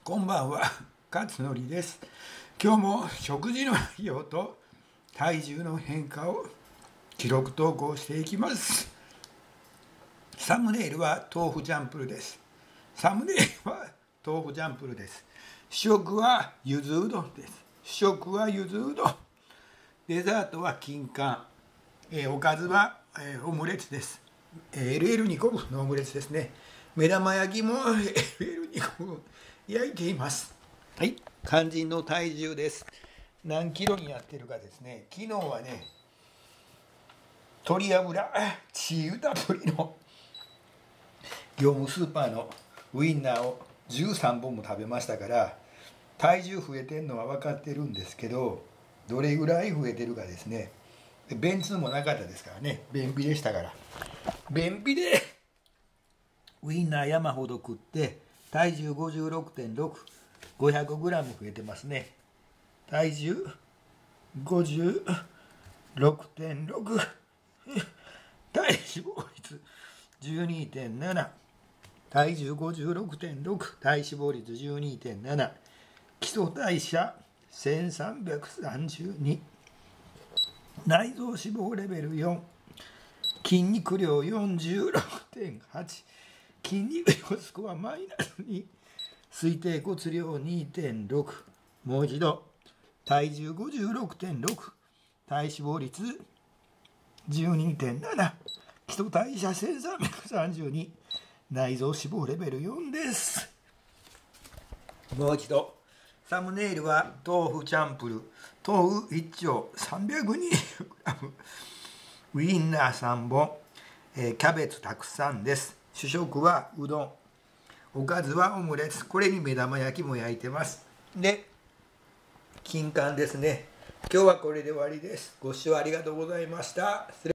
こんばんは、勝則です。今日も食事の内容と体重の変化を記録投稿していきます。サムネイルは豆腐チャンプルです。主食はゆずうどんです。デザートは金柑。おかずは、オムレツです。LL2 個分のオムレツですね。目玉焼きも LL2 個分焼いています。はい、肝心の体重です。何キロになってるかですね。昨日はね、鶏油チー油たっぷりの業務スーパーのウインナーを13本も食べましたから、体重増えてるのは分かってるんですけど、どれぐらい増えてるかですね。便通もなかったですからね。便秘でしたから。便秘でウインナー山ほど食って体重 56.6、500g 増えてますね。体重 56.6、体脂肪率 12.7、体重 56.6、体脂肪率 12.7、基礎代謝1332、内臓脂肪レベル4、筋肉量 46.8、筋肉量スコアマイナス2、推定骨量 2.6、もう一度、体重 56.6、体脂肪率 12.7、基礎代謝1332、内臓脂肪レベル4です。もう一度、サムネイルは豆腐チャンプル、豆腐1丁 320g、ウインナー3本、キャベツたくさんです。主食はうどん、おかずはオムレツ、これに目玉焼きも焼いてます。で、金柑ですね。今日はこれで終わりです。ご視聴ありがとうございました。